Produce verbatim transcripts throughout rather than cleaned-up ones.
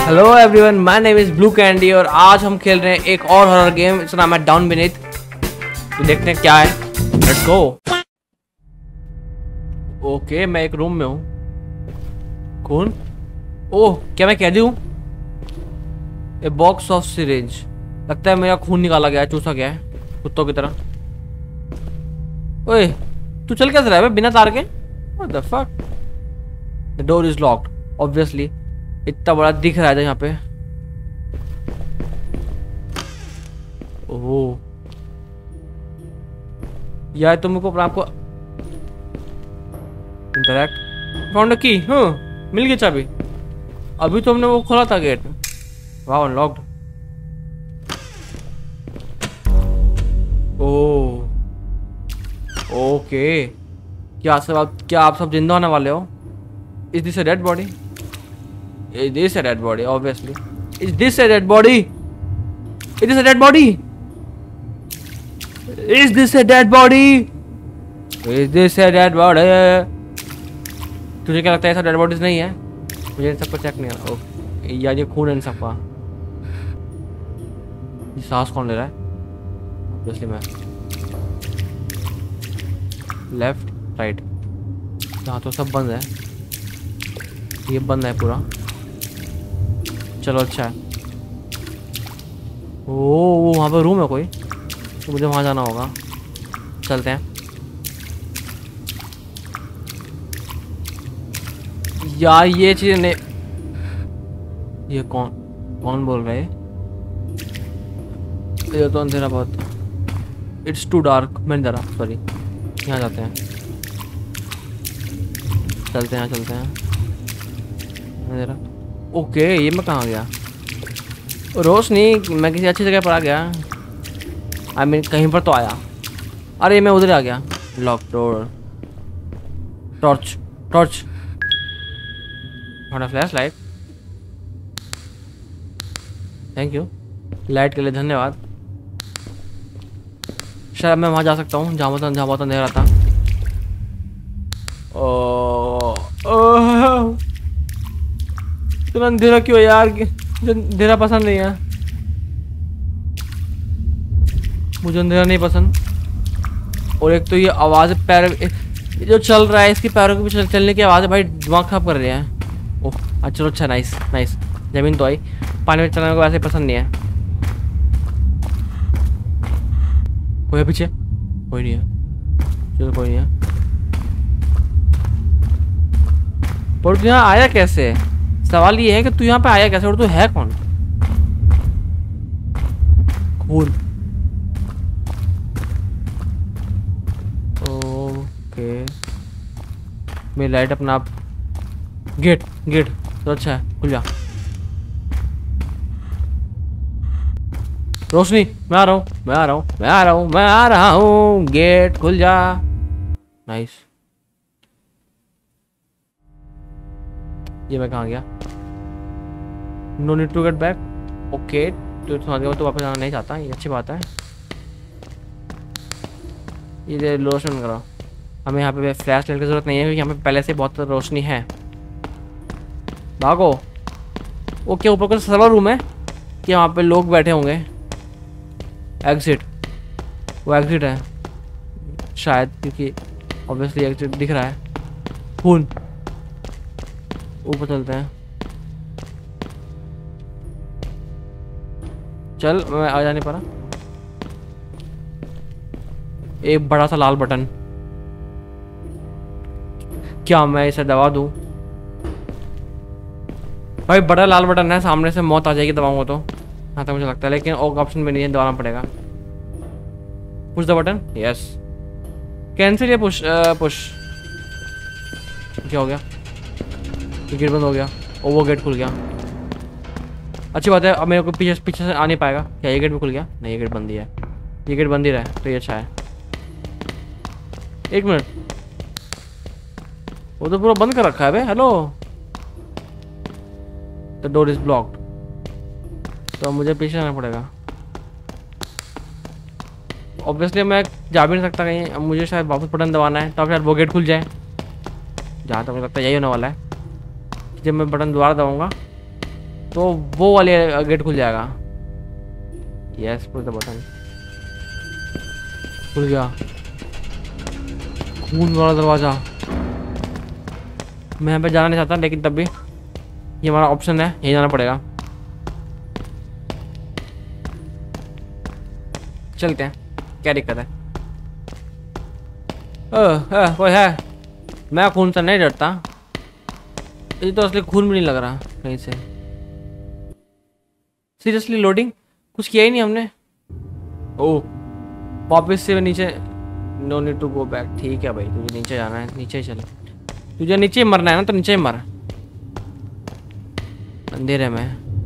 Hello everyone, my name is blue candy और आज हम खेल रहे हैं एक और हॉरर गेम। इसका नाम है डाउन बीनीथ। तो देखते हैं क्या है। Let's go. ओके, मैं एक रूम में हूँ। कौन? ओह, क्या मैं कैदी हूँ? A box of syringe. लगता है मेरा खून निकाला गया है, चूसा गया है कुत्तों की तरह। ओए, तू चल कैसे रहा है बिना तार के? What the fuck? The door is locked. Obviously, इतना बड़ा दिख रहा है यहाँ पे। ओह यार, तुम को आपको इंटरैक्ट फाउंड की। हाँ, मिल गई चाबी। अभी तो हमने वो खोला था गेट। वाह, अनलॉक्ड। ओह ओके, क्या सब आप क्या आप सब जिंदा होने वाले हो? Is this a dead body? Is this a dead body? Obviously. Is this a dead body? It is a dead body? Is this a dead body? Is this a dead body? तुझे क्या लगता है ऐसा dead bodies नहीं है? मुझे इन सबको check नहीं आ रहा। यार ये खून है इन सबका। ये सांस कौन ले रहा है? ऑब्वियसली मैं। लेफ्ट राइट, यहाँ तो सब बंद है। ये बंद है पूरा। चलो अच्छा है। ओ वहाँ पे रूम है कोई, तो मुझे वहाँ जाना होगा। चलते हैं। यार ये चीज ने ये कौन कौन बोल रहा है? ये तो अंधेरा बहुत। It's too dark. मैंने जरा सॉरी। यहाँ जाते हैं, चलते हैं चलते हैं। अंधेरा। ओके, ये मैं कहाँ गया? रोशनी, मैं किसी अच्छी जगह पर आ गया। आई मीन कहीं पर तो आया। अरे मैं उधर आ गया। Lock door. Torch torch flash light. Thank you light के लिए, धन्यवाद। शायद मैं वहाँ जा सकता हूँ जहाँ बहुत जहाँ बहुत अंधेरा था। ओ इतना अंधेरा क्यों यार? मुझे अंधेरा पसंद नहीं है। मुझे अंधेरा नहीं पसंद। और एक तो ये आवाज़ पैर जो चल रहा है, इसकी पैरों के पीछे चलने की आवाज़ है भाई, दिमाग खराब कर रहे हैं। ओह अच्छा, चलो अच्छा, नाइस नाइस। जमीन तो आई, पानी में चलने को वैसे पसंद नहीं है। कोई है पीछे? कोई नहीं है। चलो कोई नहीं है। पर तू यहाँ आया कैसे? सवाल ये है कि तू यहाँ पे आया कैसे और तू है कौन? खून। ओके, मेरी लाइट अपना आप। गेट गेट तो अच्छा है, खुल जा। रोशनी, मैं आ रहा हूँ मैं आ रहा हूँ मैं आ रहा हूँ मैं आ रहा हूँ। गेट खुल जा। नाइस। ये मैं कहाँ गया? No need to get back. Okay, तो समझ गया तो वापस आना नहीं चाहता। ये अच्छी बात है। ये रोशन करो। हमें यहाँ पे फ्लैश लाइट की जरूरत नहीं है क्योंकि यहाँ पे पहले से बहुत रोशनी है। भागो। ओके, ऊपर का सर्वर रूम है कि वहाँ पे लोग बैठे होंगे। एग्जिट, वो एग्जिट है शायद, क्योंकि ऑब्वियसली एग्जिट दिख रहा है। खून। ऊपर चलते हैं। चल, मैं आ जा नहीं पा रहा। एक बड़ा सा लाल बटन। क्या मैं इसे दबा दूं? भाई बड़ा लाल बटन है, सामने से मौत आ जाएगी दबाऊंगा तो। हाँ तो मुझे लगता है, लेकिन और ऑप्शन में नहीं है, दबाना पड़ेगा। Push the button. Yes, cancel या पुश? पुश। क्या हो गया? गेट बंद हो गया। और वो गेट खुल गया। अच्छी बात है। अब मेरे को पीछे पीछे से आ नहीं पाएगा। क्या ये गेट भी खुल गया? नहीं, ये गेट बंद ही है। ये गेट बंद ही रहा है तो ये अच्छा है। एक मिनट, वो तो पूरा बंद कर रखा है बे। Hello, the door is blocked. तो मुझे पीछे आना पड़ेगा। ऑब्वियसली मैं जा भी नहीं सकता कहीं। अब मुझे शायद वापस बटन दबाना है, तो शायद वो गेट खुल जाए। जहाँ तक मुझे लगता है यही होने वाला है। जब मैं बटन दोबारा दबाऊंगा तो वो वाले गेट खुल जाएगा। Yes push the button. खुल गया खून वाला दरवाजा। मैं यहाँ पे जाना नहीं चाहता लेकिन तब भी ये हमारा ऑप्शन है, यहीं जाना पड़ेगा। चलते हैं, क्या दिक्कत है। ओह कोई है। मैं खून से नहीं डरता। ये तो असली खून भी नहीं लग रहा कहीं से। सीरियसली लोडिंग कुछ किया ही नहीं हमने। ओह वापस से नीचे। No need to go back. ठीक है भाई तुझे नीचे जाना है, नीचे ही चल। तुझे नीचे मरना है ना तो नीचे ही मर। अंधेरे में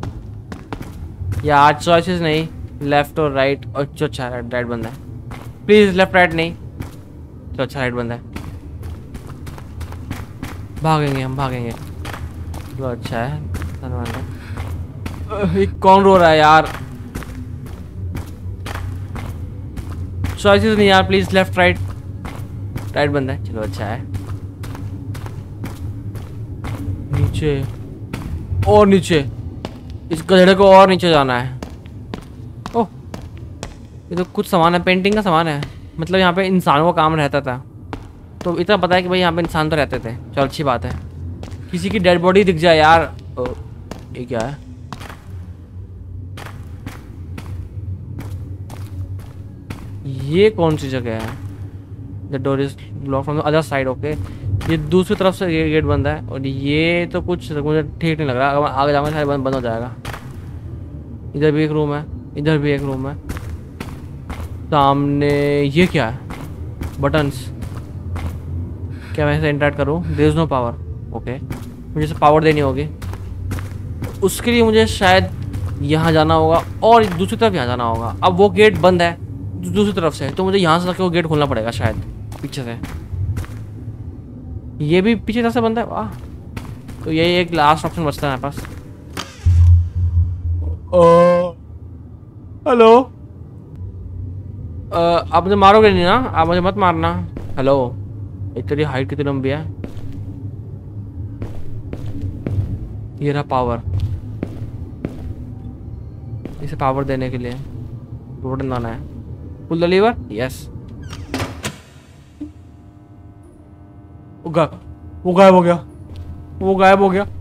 या आज चॉइसेस नहीं, लेफ्ट और राइट। और जो अच्छा राइट राइट बंदा है। प्लीज लेफ्ट राइट नहीं, तो अच्छा राइट बंदा है। भागेंगे हम भागेंगे। तो अच्छा है। ये कौन रो रहा है यार। चॉइसेस नहीं यार, प्लीज लेफ्ट राइट। राइट बंदा है, चलो अच्छा है। नीचे और नीचे, इस गधेड़े को और नीचे जाना है। ओह ये तो कुछ सामान है, पेंटिंग का सामान है। मतलब यहाँ पे इंसानों का काम रहता था, तो इतना पता है कि भाई यहाँ पे इंसान तो रहते थे। चलो अच्छी बात है। किसी की डेड बॉडी दिख जाए यार। ओ, ये क्या है। ये कौन सी जगह है। The door is block from the other side. Okay ये दूसरी तरफ से ये गेट बंद है और ये तो कुछ मुझे ठीक नहीं लग रहा। अगर आगे जाऊंगा शायद बंद बंद हो जाएगा। इधर भी एक रूम है, इधर भी एक रूम है। सामने ये क्या है। बटन्स। क्या मैं इसे इंटरैक्ट करूँ। There is no power. Okay मुझे इसे पावर देनी होगी। उसके लिए मुझे शायद यहाँ जाना होगा और दूसरी तरफ यहाँ जाना होगा। अब वो गेट बंद है दूसरी तरफ से, तो मुझे यहाँ से जाके वो गेट खोलना पड़ेगा शायद पीछे से। ये भी पीछे तरफ से बंद है। वाह तो यही एक लास्ट ऑप्शन बचता है मेरे पास। हेलो आप मुझे मारोगे नहीं ना। आप मुझे मत मारना। हेलो तेरी हाइट कितनी लंबी है। ये रहा पावर। इसे पावर देने के लिए बटन दबाना है। Pull the lever. यस वो गायब हो गया। वो गायब हो गया।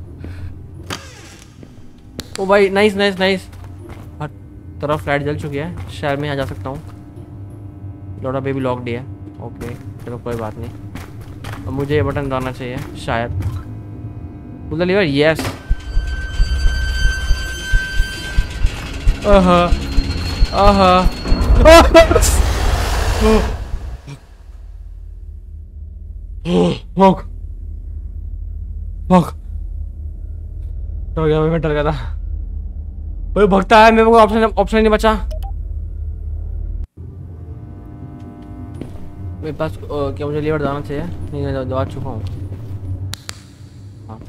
ओ भाई नाइस नाइस नाइस। हर तरफ लाइट जल चुकी है। शायद मैं यहाँ जा सकता हूँ। लोड़ा बेबी लॉक्ड है। ओके चलो कोई बात नहीं। अब मुझे ये बटन दबाना चाहिए शायद। पुल द लीवर। यस आहा आहा भाग भाग। डर गया मैं डर गया था। कोई भगता है, मेरे को ऑप्शन ऑप्शन नहीं बचा मेरे पास। क्या मुझे लीवर दबाना चाहिए। नहीं मैं दबा चुका हूँ। हाँ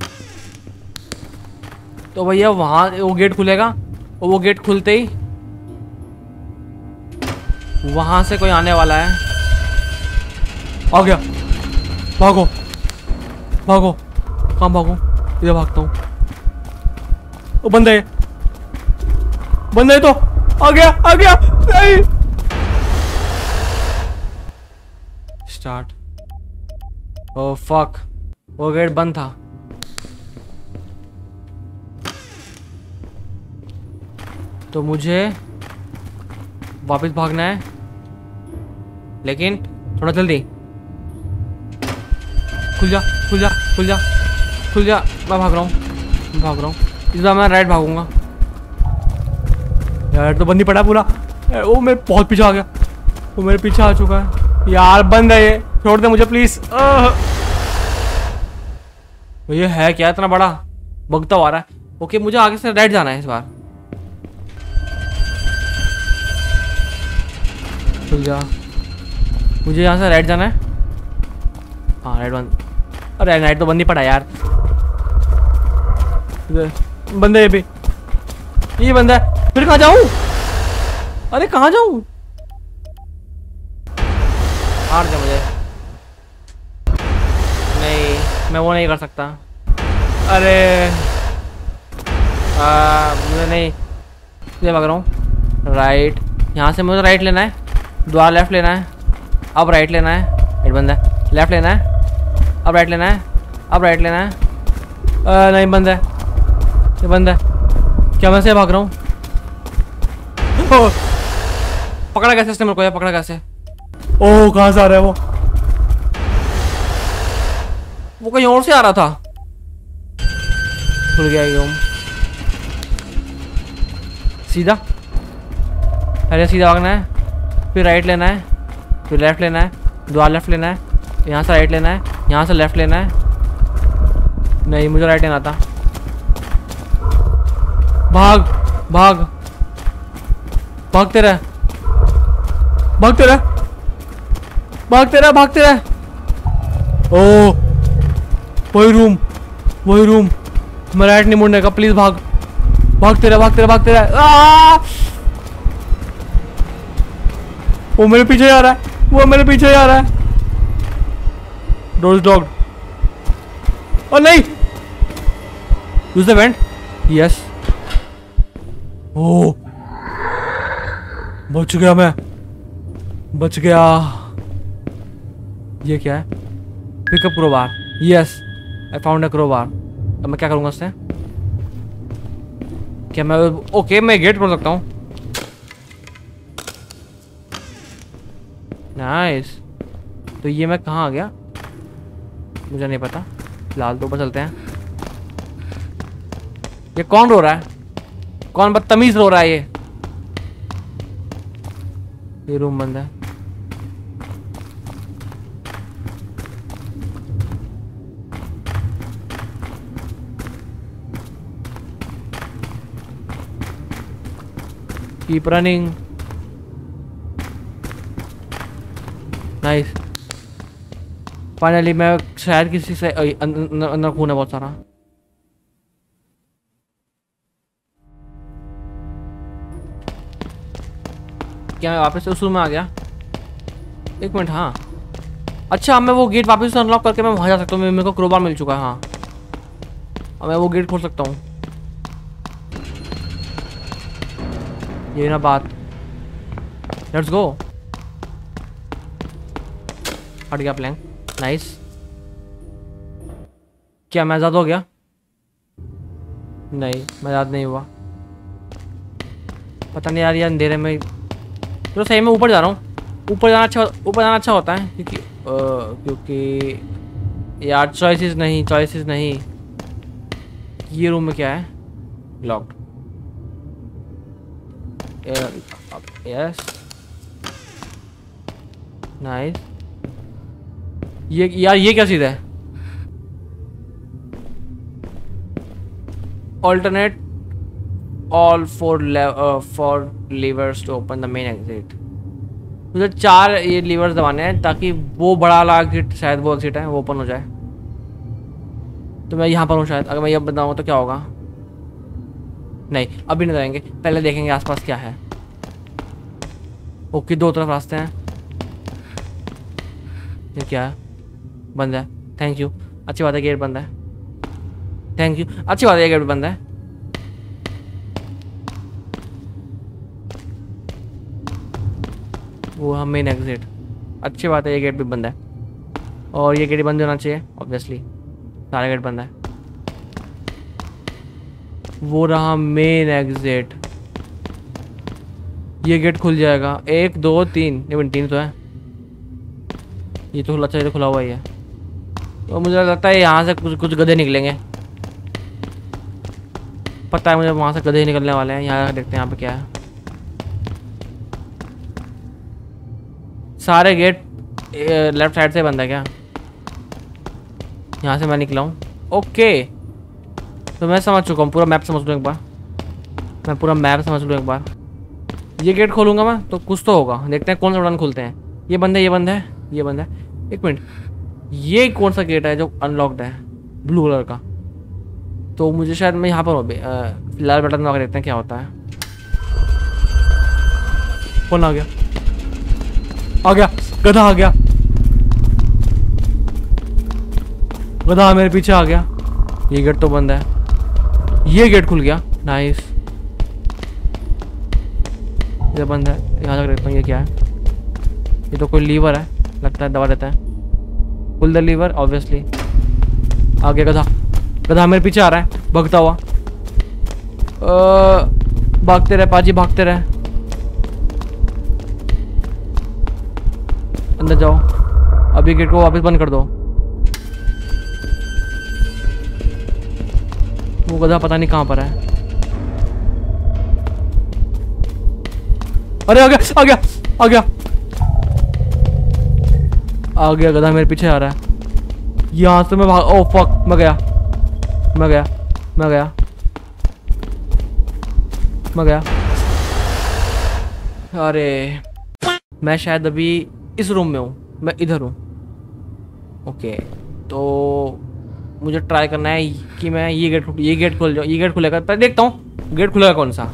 तो भैया वहाँ वो गेट खुलेगा और वो गेट खुलते ही वहां से कोई आने वाला है। आ गया। भागो भागो। कहाँ भागो। इधर भागता हूँ। वो बंदा है, बंदा है तो आ गया आ गया। नहीं स्टार्ट। ओह फक वो गेट बंद था। तो मुझे वापस भागना है लेकिन थोड़ा जल्दी। खुल जा खुल जा खुल जा खुल जा। मैं भाग रहा हूँ मैं भाग रहा हूँ। इस बार मैं राइट भागूंगा। यार तो बंद ही पड़ा पूरा। ओ मैं बहुत पीछे आ गया। वो मेरे पीछे आ चुका है यार। बंद है ये, छोड़ दे मुझे प्लीज। ये है क्या इतना बड़ा भगता हुआ रहा है। ओके मुझे आगे से राइट जाना है इस बार। खुल जा। मुझे यहाँ से राइट जाना है। हाँ राइट बंद। अरे राइट तो बंद ही पड़ा यार। बंदा ये भी ये बंदा है। फिर कहाँ जाऊँ। अरे कहाँ जाऊँ। हार जा मुझे। नहीं मैं वो नहीं कर सकता। अरे आ, मुझे नहीं, मुझे भाग रहा हूँ। राइट, यहाँ से मुझे राइट लेना है, द्वार लेफ्ट लेना है, अब राइट लेना है, राइट बंद है, लेफ्ट लेना है, अब राइट लेना है, अब राइट लेना है। आ, नहीं बंद है, ये बंद है। क्या मैं से भाग रहा हूँ? पकड़ा कैसे इसने मेरे को? पकड़ा कैसे? ओह कहाँ से आ रहा है वो? वो कहीं और से आ रहा था। खुल गया ये। सीधा, पहले सीधा भागना है, फिर राइट लेना है, फिर लेफ्ट लेना है, द्वार लेफ्ट लेना है, यहाँ से राइट लेना है, यहाँ से लेफ्ट लेना है। नहीं मुझे राइट लेना था। भाग भाग, भागते रह, भागते रह, भागते रह, भागते रह। ओह वही रूम, वही रूम। मैं राइट नहीं मुड़ने का, प्लीज भाग, भागते रह, भागते रह, भागते रह। वो मेरे पीछे जा रहा है, वो मेरे पीछे जा रहा है। Door locked. और नहीं, use the vent. Yes. Oh बच गया, मैं बच गया। ये क्या है? Pickup crowbar. Yes I found a crowbar. अब मैं क्या करूंगा उससे? क्या मैं ओके मैं गेट खोल सकता हूँ? नाइस। तो ये मैं कहाँ आ गया मुझे नहीं पता। फिलहाल तो ऊपर चलते हैं। ये कौन रो रहा है? कौन बदतमीज रो रहा है? ये ये रूम बंद है। Keep running. नाइस। फाइनली मैं शायद किसी से अंदर अंदर खून है बहुत सारा। क्या मैं वापस से उस रूम में आ गया? एक मिनट। हाँ अच्छा, मैं वो गेट वापस से अनलॉक करके मैं वहां जा सकता हूँ। मेरे को क्रोबार मिल चुका है। हाँ अब मैं वो गेट खोल सकता हूँ। ये ना बात। Let's go. हट गया प्लैंक। नाइस। क्या मैं आजाद हो गया? नहीं मैं आजाद नहीं हुआ। पता नहीं यार, ये अंधेरे में तो सही में ऊपर जा रहा हूँ। ऊपर जाना अच्छा, ऊपर जाना अच्छा होता है क्योंकि आ, क्योंकि यार चॉइसेस नहीं, चॉइसेस नहीं। ये रूम में क्या है? लॉक्ड। Yes nice. ये यार ये क्या सीधा है? Alternate all four four levers to open the main exit. मुझे चार ये लीवर्स दबाने हैं ताकि वो बड़ा वाला एग्जिट, शायद वो एग्जिट है, वो ओपन हो जाए। तो मैं यहाँ पर हूँ शायद। अगर मैं ये बताऊँ तो क्या होगा? नहीं अभी नहीं जाएंगे, पहले देखेंगे आसपास क्या है। ओके दो तरफ रास्ते हैं। ये क्या है? बंद है। थैंक यू, अच्छी बात है गेट बंद है। थैंक यू, अच्छी बात है गेट बंद है। वो हम मेन एग्जिट। अच्छी बात है, ये गेट भी बंद है और ये गेट बंद होना चाहिए ऑब्वियसली। सारा गेट बंद है। वो रहा मेन एग्जिट। ये गेट खुल जाएगा। एक दो तीन, लेकिन तीन तो है। ये तो खुला चाहिए, खुला हुआ ही है। तो मुझे लगता है यहाँ से कुछ कुछ गधे निकलेंगे। पता है मुझे वहाँ से गधे निकलने वाले हैं। यहाँ देखते हैं यहाँ पे क्या है। सारे गेट लेफ्ट साइड से बंद है क्या? यहाँ से मैं निकला हूँ। ओके तो मैं समझ चुका हूँ, पूरा मैप समझ लूँ एक बार। मैं पूरा मैप समझ लूँ एक बार। ये गेट खोलूँगा मैं तो कुछ तो होगा। देखते हैं कौन सा बटन खुलते हैं। ये बंद है, ये बंद है, ये बंद है। एक मिनट, ये कौन सा गेट है जो अनलॉक्ड है? ब्लू कलर का। तो मुझे शायद मैं यहाँ पर हो फिलहाल बटन दबा के देखते हैं क्या होता है। कौन आ गया? आ गया, गधा आ गया। गधा मेरे पीछे आ गया। ये गेट तो बंद है। ये गेट खुल गया। नाइस, ये बंद है, यहाँ तक देखता हूँ ये क्या है। ये तो कोई लीवर है लगता है, दबा देता है। Pull the lever obviously. आगे गधा, गधा मेरे पीछे आ रहा है भगता हुआ। अ, भागते रहे पाजी, भागते रहे। अंदर जाओ, अभी गेट को वापस बंद कर दो। वो गधा पता नहीं कहाँ पर है। अरे आ गया, आ गया, आ गया, आ गया। गधा मेरे पीछे आ रहा है। यहाँ से मैं भाग, ओ फक, मैं गया, मैं गया, मैं गया, मैं गया। अरे मैं शायद अभी इस रूम में हूँ, मैं इधर हूँ। ओके, तो मुझे ट्राई करना है कि मैं ये गेट ये गेट खोल जाऊँ। ये गेट खुलेगा, पहले देखता हूँ गेट खुलेगा कौन सा।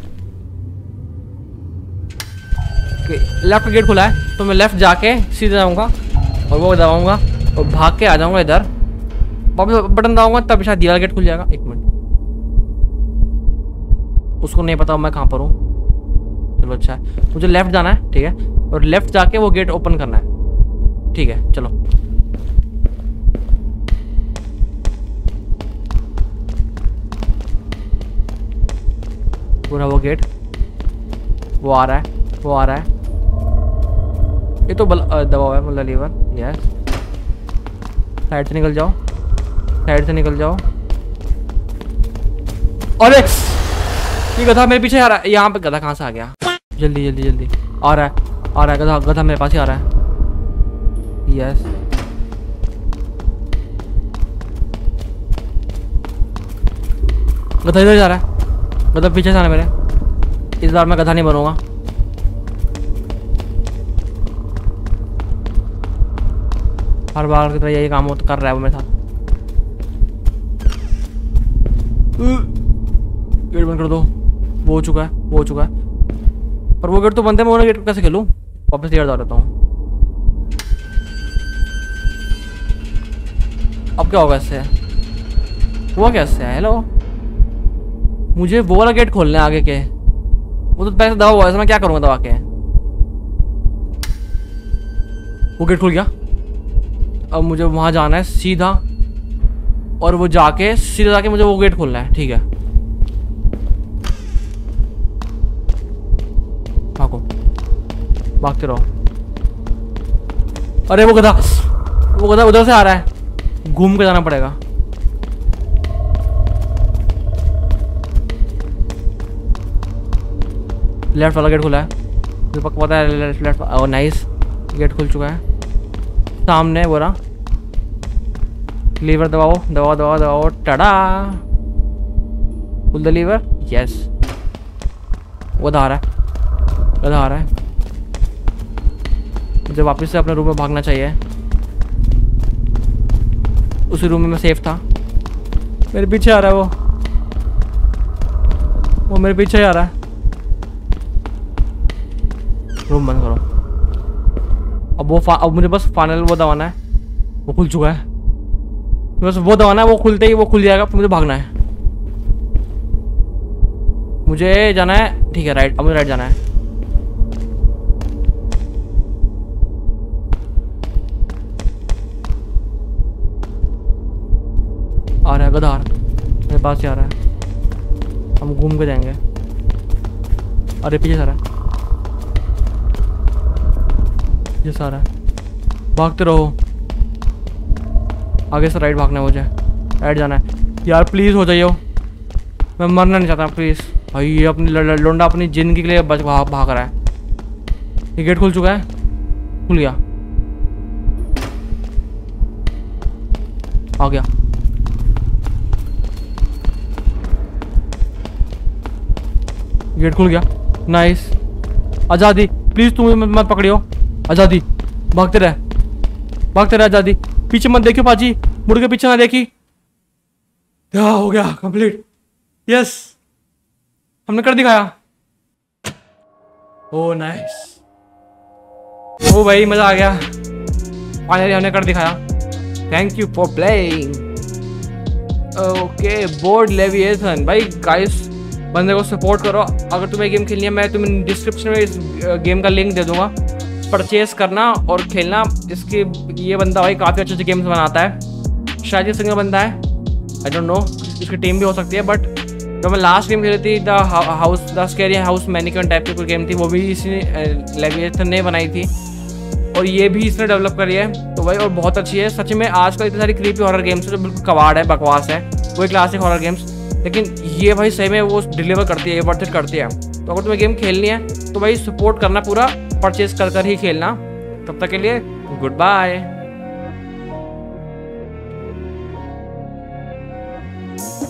लेफ्ट गेट खुला है तो मैं लेफ्ट जाके सीधे जाऊँगा और वो दबाऊँगा और भाग के आ जाऊँगा इधर। वापस बटन दबाऊँगा तब शायद ये गेट खुल जाएगा। एक मिनट, उसको नहीं पता मैं कहाँ पर हूँ। चलो अच्छा है, मुझे लेफ्ट जाना है, ठीक है, और लेफ्ट जाके वो गेट ओपन करना है, ठीक है। चलो पूरा वो गेट, वो आ रहा है, वो आ रहा है। ये तो बल दबाव है, मतलब लीवर। यस, साइड से निकल जाओ, साइड से निकल जाओ। अरे ये गधा मेरे पीछे आ रहा है। यहाँ पे गधा कहाँ से आ गया? जल्दी जल्दी जल्दी, आ रहा है, आ रहा है गधा, गधा मेरे पास ही आ रहा है। यस, गधा इधर जा रहा है, गधा पीछे से आना मेरे। इस बार मैं गधा नहीं बनूंगा। हर बार की तरह यही काम कर रहा है वो मेरे साथ। गेट बंद कर दो। वो हो चुका है, वो हो चुका है, पर वो गेट तो बंद है। मैं वो गेट को कैसे खेलूं? वापस लेकर जा रहता हूँ। अब क्या होगा इससे? हुआ क्या इससे? हेलो, मुझे वो वाला गेट खोलना है आगे के। वो तो पैसे दबा हुआ है, मैं क्या करूँगा दबा के? वो गेट खुल गया। अब मुझे वहाँ जाना है सीधा, और वो जाके सीधा जाके मुझे वो गेट खोलना है, ठीक है। भागो, भागते रहो। अरे वो गधा, वो गधा उधर से आ रहा है, घूम के जाना पड़ेगा। लेफ्ट वाला गेट खुला है, मुझे पक्का पता है। लेफ्ट लेफ्ट और नाइस, गेट खुल चुका है सामने। वो रहा, लीवर दबाओ दबाओ दबाओ दबाओ, टड़ा, पुल द लीवर। यस, वो आ रहा है, वो आ रहा है। मुझे वापस से अपने रूम में भागना चाहिए। उसी रूम में मैं सेफ था। मेरे पीछे आ रहा है वो वो मेरे पीछे आ रहा है। रूम बंद करो। अब वो अब मुझे बस फाइनल वो दबाना है। वो खुल चुका है, बस वो दबाना है। वो खुलते ही वो खुल जाएगा, फिर मुझे भागना है। मुझे जाना है, ठीक है, राइट। अब मुझे राइट जाना है। आ रहा है गधा, मेरे पास ही आ रहा है। हम घूम के जाएंगे। अरे पीछे सारा ये सारा भागते रहो। आगे से राइट भागना है मुझे, राइट जाना है। यार प्लीज़ हो जाइए, मैं मरना नहीं चाहता प्लीज़। भाई ये अपनी लोंडा अपनी ज़िंदगी के लिए बच भाग भाग रहा है। ये गेट खुल चुका है, खुल गया, आ गया। गेट खुल गया, नाइस। आज़ादी, प्लीज़ तुम मुझे मत पकड़ियो। आज़ादी, भागते रहे, भागते रहे। आज़ादी, पीछे मत देखियो पाजी, मुड़ के पीछे ना देखी। क्या हो गया? कंप्लीट, यस, हमने कर दिखाया। ओ नाइस, ओ भाई मजा आ गया, फाइनली हमने कर दिखाया। Thank you for playing. Okay, board levitation. भाई गाइस बंदे को सपोर्ट करो। अगर तुम्हें गेम खेलनी है, मैं तुम्हें डिस्क्रिप्शन में इस गेम का लिंक दे दूंगा, परचेस करना और खेलना। इसके ये बंदा भाई काफ़ी अच्छे अच्छे गेम्स बनाता है, शायद ये सिंगल बंदा है, आई डोंट नो, इसकी टीम भी हो सकती है। बट जो मैं लास्ट गेम खेली थी, the house the scary house mannequin type की कोई गेम थी, वो भी इसने लेविएथन ने बनाई थी और ये भी इसने डेवलप करी है। तो भाई और बहुत अच्छी है सच में। आजकल इतनी सारी क्रीपी हॉरर गेम्स है जो बिल्कुल कबाड़ है, बकवास है, वही क्लासिक हॉरर गेम्स, लेकिन ये भाई सही में वो डिलीवर करती है, वर्थ इट करती है। तो अगर तुम्हें गेम खेलनी है तो भाई सपोर्ट करना पूरा, परचेज कर कर ही खेलना। तब तक के लिए गुड बाय।